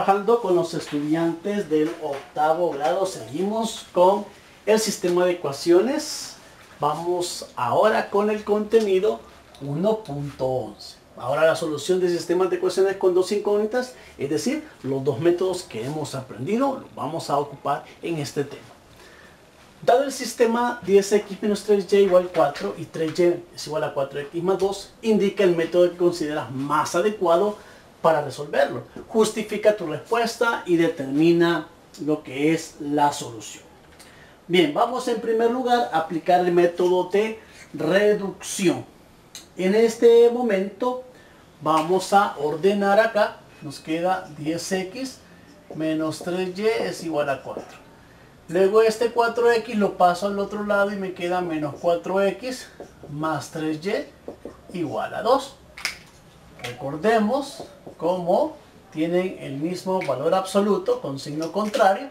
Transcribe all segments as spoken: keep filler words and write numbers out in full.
trabajando con los estudiantes del octavo grado. Seguimos con el sistema de ecuaciones. Vamos ahora con el contenido uno punto once. Ahora la solución de sistemas de ecuaciones con dos incógnitas, es decir, los dos métodos que hemos aprendido, los vamos a ocupar en este tema. Dado el sistema diez equis menos tres ye igual a cuatro y tres ye es igual a cuatro equis más dos, indica el método que consideras más adecuado para resolverlo. Justifica tu respuesta y determina lo que es la solución. Bien, vamos en primer lugar a aplicar el método de reducción. En este momento vamos a ordenar acá. Nos queda diez equis menos tres ye es igual a cuatro. Luego este cuatro equis lo paso al otro lado y me queda menos cuatro equis más tres ye igual a dos. Recordemos cómo tienen el mismo valor absoluto con signo contrario.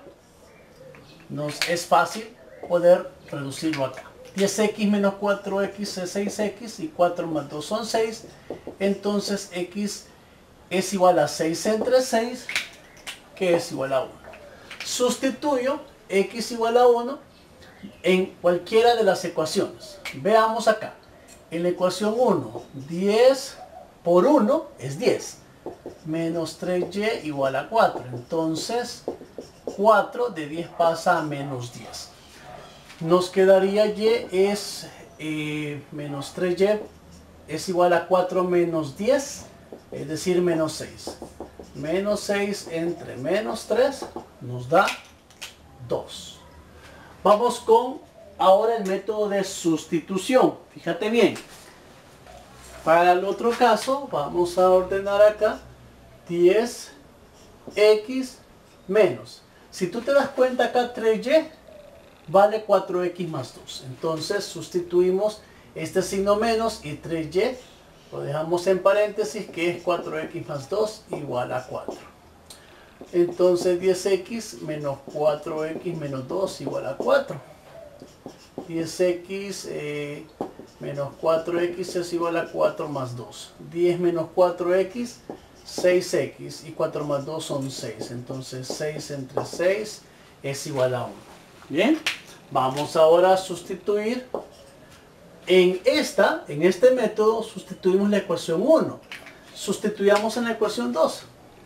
Nos es fácil poder reducirlo acá. diez equis menos cuatro equis es seis equis y cuatro más dos son seis. Entonces x es igual a seis entre seis, que es igual a uno. Sustituyo x igual a uno en cualquiera de las ecuaciones. Veamos acá. En la ecuación uno, diez por uno es diez. Menos tres ye igual a cuatro. Entonces cuatro de diez pasa a menos diez. Nos quedaría y es eh, menos tres ye es igual a cuatro menos diez, es decir, menos seis. Menos seis entre menos tres nos da dos. Vamos con ahora el método de sustitución. Fíjate bien. Para el otro caso vamos a ordenar acá diez equis menos. Si tú te das cuenta acá tres ye vale cuatro equis más dos. Entonces sustituimos este signo menos y tres ye lo dejamos en paréntesis, que es cuatro equis más dos igual a cuatro. Entonces diez equis menos cuatro equis menos dos igual a cuatro. diez equis eh, menos cuatro equis es igual a cuatro más dos. diez menos cuatro equis, seis equis y cuatro más dos son seis. Entonces seis entre seis es igual a uno. Bien, vamos ahora a sustituir. En esta, en este método sustituimos la ecuación uno. Sustituyamos en la ecuación dos.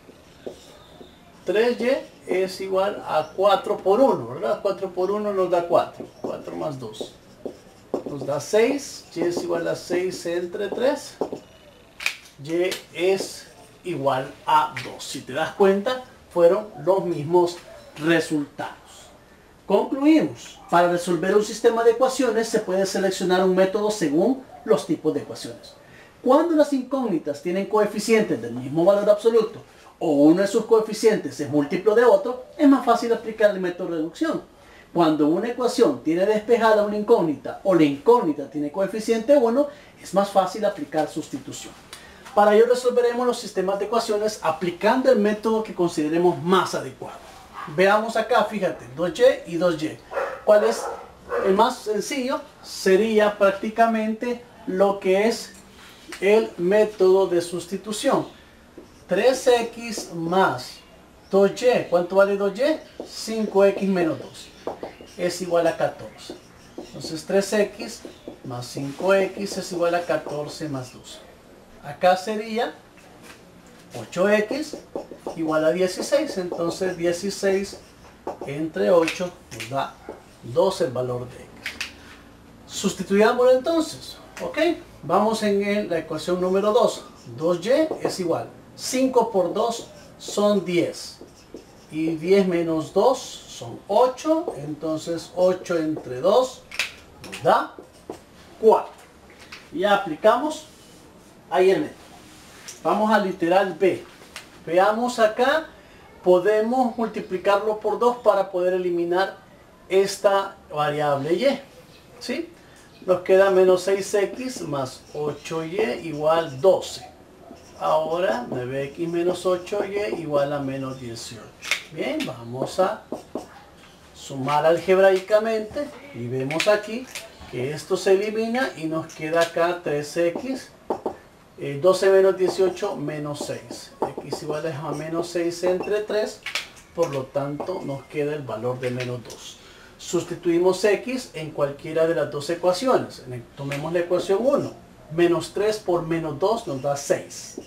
tres ye es igual a cuatro por uno, ¿verdad? cuatro por uno nos da cuatro. cuatro más dos nos da seis. Ye es igual a seis entre tres. Ye es igual a dos. Si te das cuenta, fueron los mismos resultados. Concluimos. Para resolver un sistema de ecuaciones se puede seleccionar un método según los tipos de ecuaciones. Cuando las incógnitas tienen coeficientes del mismo valor absoluto o uno de sus coeficientes es múltiplo de otro, es más fácil aplicar el método de reducción. Cuando una ecuación tiene despejada una incógnita o la incógnita tiene coeficiente uno, es más fácil aplicar sustitución. Para ello resolveremos los sistemas de ecuaciones aplicando el método que consideremos más adecuado. Veamos acá, fíjate, dos ye y dos ye. ¿Cuál es el más sencillo? Sería prácticamente lo que es el método de sustitución. tres equis más dos ye. ¿Cuánto vale dos ye? cinco equis menos dos. Es igual a catorce. Entonces tres equis más cinco equis es igual a catorce más dos. Acá sería ocho equis igual a dieciséis. Entonces dieciséis entre ocho nos da dos el valor de x. Sustituyámoslo entonces. Ok, vamos en el, la ecuación número dos. dos ye es igual. cinco por dos son diez. Y diez menos dos son ocho. Entonces ocho entre dos nos da cuatro. Y aplicamos ahí el método. Vamos al literal B. Veamos acá. Podemos multiplicarlo por dos para poder eliminar esta variable y. ¿Sí? Nos queda menos seis equis más ocho ye igual doce. Ahora nueve equis menos ocho ye igual a menos dieciocho. Bien, vamos a sumar algebraicamente y vemos aquí que esto se elimina y nos queda acá tres equis. Eh, doce menos dieciocho menos seis. x igual a menos seis entre tres, por lo tanto nos queda el valor de menos dos. Sustituimos x en cualquiera de las dos ecuaciones. Tomemos la ecuación uno. Menos tres por menos dos nos da seis.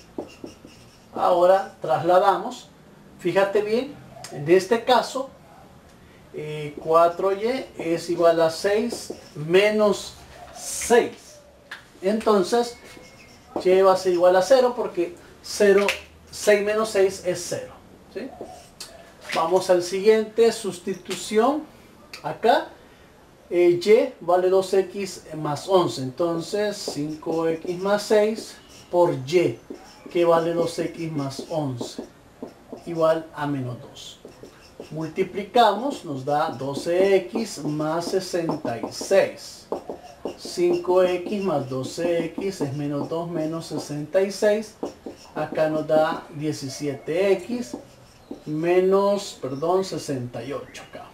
Ahora trasladamos. Fíjate bien, en este caso, eh, cuatro y es igual a seis menos seis. Entonces, y va a ser igual a cero porque cero, seis menos seis es cero. ¿Sí? Vamos al siguiente, sustitución. Acá, eh, y vale dos x más once. Entonces, cinco x más seis por y, que vale dos x más once. Igual a menos dos. Multiplicamos, nos da doce x más sesenta y seis. cinco x más doce x es menos dos menos sesenta y seis. Acá nos da diecisiete x menos, perdón, sesenta y ocho acá.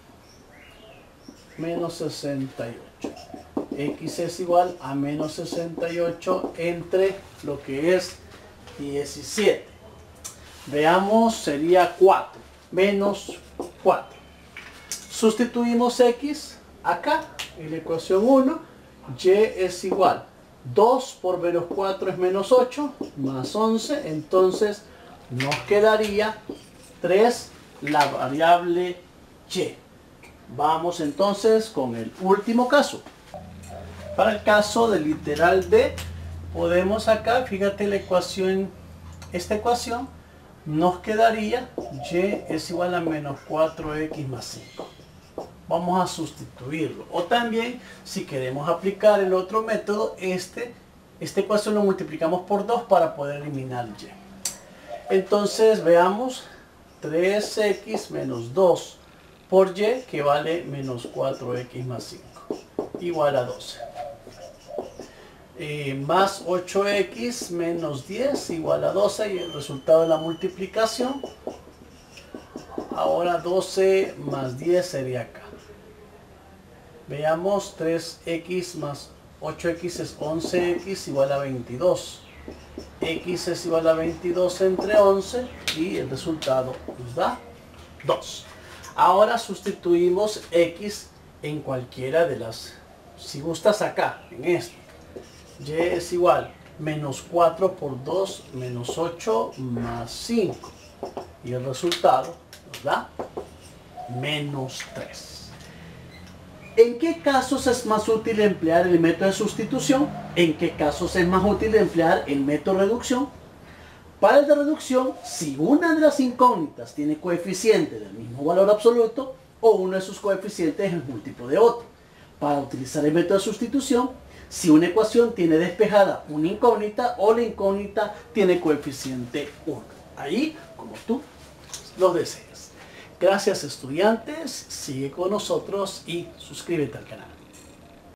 Menos sesenta y ocho. X es igual a menos sesenta y ocho entre lo que es diecisiete. Veamos, sería cuatro. Menos cuatro. Sustituimos x acá en la ecuación uno. Y es igual. dos por menos cuatro es menos ocho. Más once. Entonces nos quedaría tres la variable y. Vamos entonces con el último caso. Para el caso del literal D, podemos acá, fíjate la ecuación, esta ecuación, nos quedaría y es igual a menos cuatro x más cinco. Vamos a sustituirlo. O también, si queremos aplicar el otro método, este, esta ecuación lo multiplicamos por dos para poder eliminar y. Entonces, veamos, tres x menos dos por y, que vale menos cuatro x más cinco, igual a doce. Eh, más ocho x menos diez igual a doce, y el resultado de la multiplicación, ahora doce más diez sería acá. Veamos, tres x más ocho x es once x igual a veintidós. X es igual a veintidós entre once y el resultado nos da dos. Ahora sustituimos x en cualquiera de las, si gustas acá, en esto. Y es igual menos cuatro por dos menos ocho más cinco. Y el resultado nos da menos tres. ¿En qué casos es más útil emplear el método de sustitución? ¿En qué casos es más útil emplear el método de reducción? Para el de reducción, si una de las incógnitas tiene coeficiente del mismo valor absoluto, o uno de sus coeficientes es el múltiplo de otro. Para utilizar el método de sustitución, si una ecuación tiene despejada una incógnita o la incógnita tiene coeficiente uno. Ahí, como tú lo desees. Gracias, estudiantes, sigue con nosotros y suscríbete al canal.